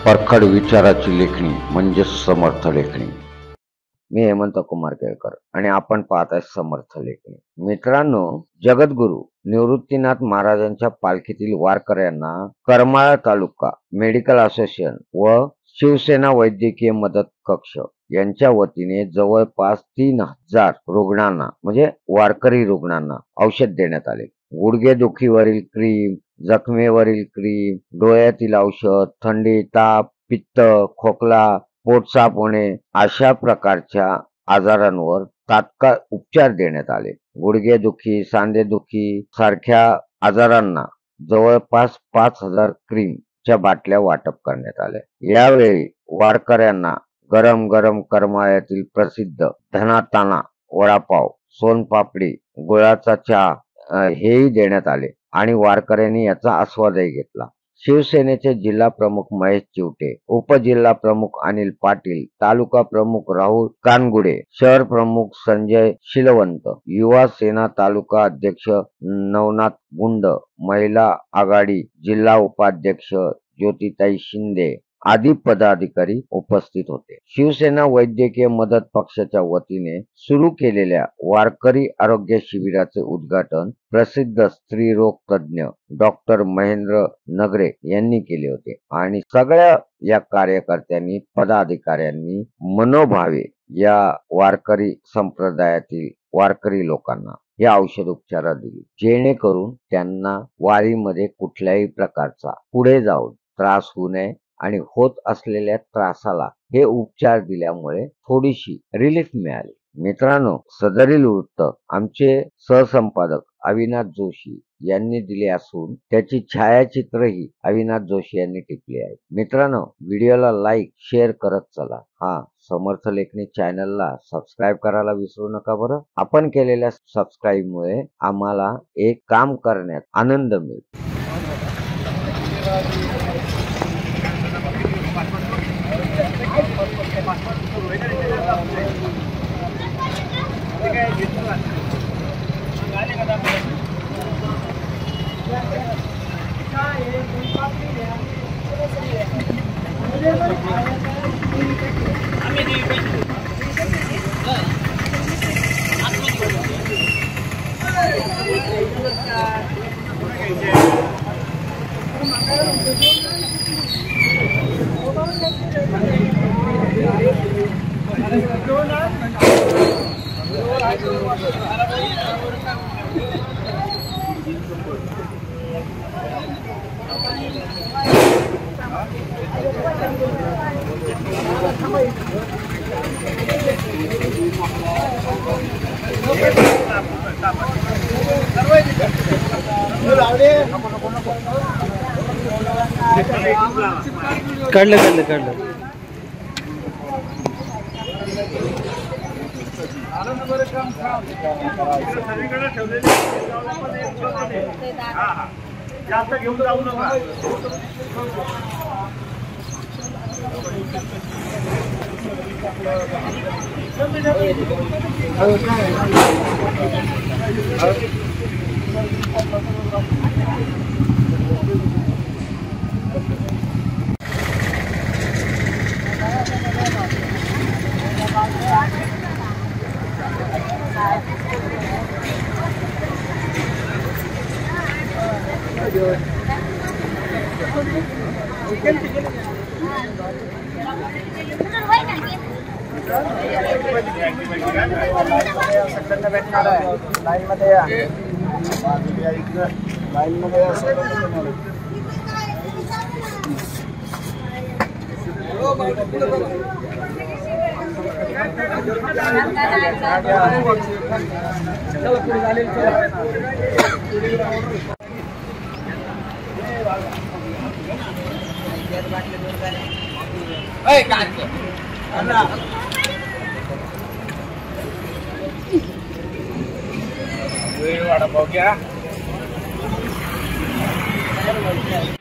परखड विचाराची लेखणी म्हणजे समर्थ लेखणी। मी हेमंत कुमार केळकर आणि आपण पाहत आहे समर्थ लेखणी। मित्रांनो, जगद्गुरू निवृत्तीनाथ महाराजांच्या पालखीतील वारकऱ्यांना करमाळा तालुका मेडिकल असोसिएशन व शिवसेना वैद्यकीय मदत कक्ष यांच्या वतीने जवळपास 3000 रुग्णांना म्हणजे वारकरी रुग्णांना औषध देण्यात आले। गुडघेदुखीवरील क्रीम, जखमेवरील क्रीम, डोळ्यातील औषध, थंडी, ताप, पित्त, खोकला, पोट साफ होणे अशा प्रकारच्या आजारांवर तात्काळ उपचार देण्यात आले। गुडघेदुखी, सांधेदुखी सारख्या आजारांना जवळपास 5000 क्रीमच्या बाटल्या वाटप करण्यात आल्या। यावेळी वारकऱ्यांना गरम गरम करमाळ्यातील प्रसिद्ध धनाताना वडापाव, सोनपापडी, गुळाचा चहा हेही देण्यात आले आणि वारकऱ्यांनी याचा आस्वादही घेतला। शिवसेनेचे जिल्हा प्रमुख महेश चिवटे, उपजिल्हा प्रमुख अनिल पाटील, तालुका प्रमुख राहुल कानगुडे, शहर प्रमुख संजय शिलवंत, युवा सेना तालुका अध्यक्ष नवनाथ गुंड, महिला आघाडी जिल्हा उपाध्यक्ष ज्योतिताई शिंदे आदी पदाधिकारी उपस्थित होते। शिवसेना वैद्यकीय मदत पक्षाच्या वतीने सुरू केलेल्या वारकरी आरोग्य शिबिराचे उद्घाटन प्रसिद्ध स्त्रीरोग तज्ञ डॉक्टर महेंद्र नगरे यांनी केले होते आणि सगळ्या या कार्यकर्त्यांनी पदाधिकाऱ्यांनी मनोभावे या वारकरी संप्रदायातील वारकरी लोकांना या औषध उपचार दिली, जेणेकरून त्यांना वारीमध्ये कुठल्याही प्रकारचा पुढे जाऊन त्रास होऊ नये आणि होत असलेल्या त्रासाला हे उपचार दिल्यामुळे थोडीशी रिलीफ मिळाली। मित्रांनो, सदरील वृत्त आमचे सहसंपादक अविनाश जोशी यांनी दिले असून त्याची छायाचित्रही अविनाश जोशी यांनी टिपली आहे। मित्रांनो, व्हिडिओला लाईक शेअर करत चला। समर्थ लेखनी चॅनलला सबस्क्राईब करायला विसरू नका बरं। आपण केलेल्या सबस्क्राईबमुळे आम्हाला एक काम करण्यात आनंद मिळतो। काढलं जास्त घेऊन जाऊ नका। लाइन मध्ये या, लाइन मध्ये वेळ वाढ बघूया।